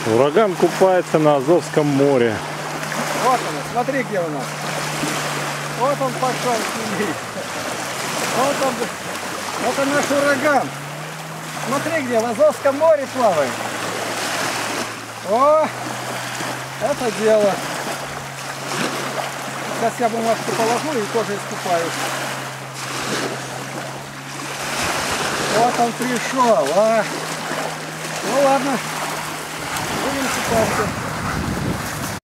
Ураган купается на Азовском море. Вот он, смотри, где у нас. Вот он пошел с ними. Вот он, это наш ураган. Смотри, где в Азовском море плавает. О, это дело. Сейчас я бумажку положу и тоже искупаюсь. Вот он пришел, а. Ну ладно, будем купаться.